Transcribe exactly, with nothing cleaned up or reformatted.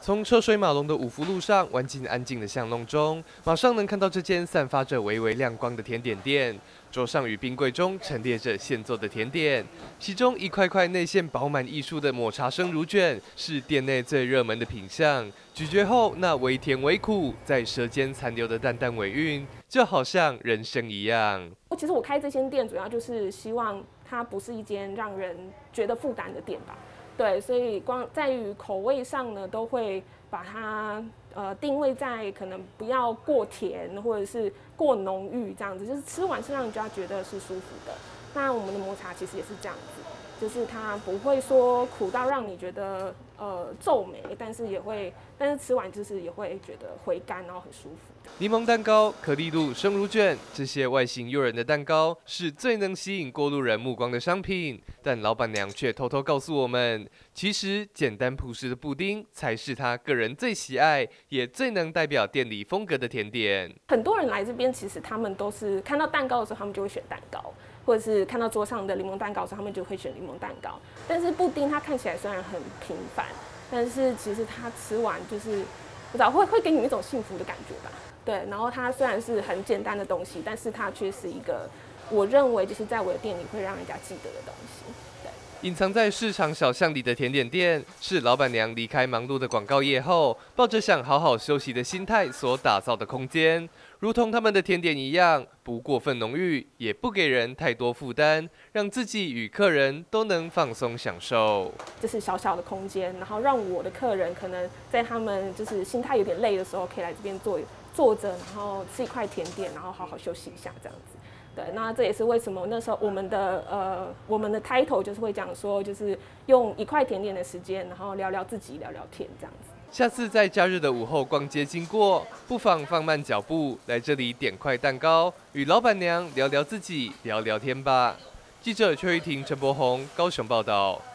从车水马龙的五福路上弯进安静的巷弄中，马上能看到这间散发着微微亮光的甜点店。桌上与冰柜中陈列着现做的甜点，其中一块块内馅饱满艺术的抹茶生乳卷是店内最热门的品项。咀嚼后，那微甜微苦在舌尖残留的淡淡尾韵，就好像人生一样。 其实我开这间店主要就是希望它不是一间让人觉得负担的店吧。对，所以光在于口味上呢，都会把它呃定位在可能不要过甜或者是过浓郁这样子，就是吃完是让人家觉得是舒服的。那我们的抹茶其实也是这样子，就是它不会说苦到让你觉得呃皱眉，但是也会，但是吃完就是也会觉得回甘，然后很舒服。 柠檬蛋糕、可丽露、生乳卷，这些外形诱人的蛋糕是最能吸引过路人目光的商品。但老板娘却偷偷告诉我们，其实简单朴实的布丁才是她个人最喜爱，也最能代表店里风格的甜点。 很多人来这边，其实他们都是看到蛋糕的时候，他们就会选蛋糕，或者是看到桌上的柠檬蛋糕的时候，他们就会选柠檬蛋糕。但是布丁它看起来虽然很平凡，但是其实它吃完就是不知道会会给你一种幸福的感觉吧。对，然后它虽然是很简单的东西，但是它却是一个我认为就是在我的店里会让人家记得的东西。对， 隐藏在市场小巷里的甜点店，是老板娘离开忙碌的广告业后，抱着想好好休息的心态所打造的空间。如同他们的甜点一样，不过分浓郁，也不给人太多负担，让自己与客人都能放松享受。 这是小小的空间，然后让我的客人可能在他们就是心态有点累的时候，可以来这边坐坐着，然后吃一块甜点，然后好好休息一下这样子。对，那这也是为什么那时候我们的呃我们的 title 就是会讲说，就是用一块甜点的时间，然后聊聊自己，聊聊天这样子。 下次在假日的午后逛街经过，不妨放慢脚步，来这里点块蛋糕，与老板娘聊聊自己，聊聊天吧。记者邱玉婷、陈柏宏高雄报道。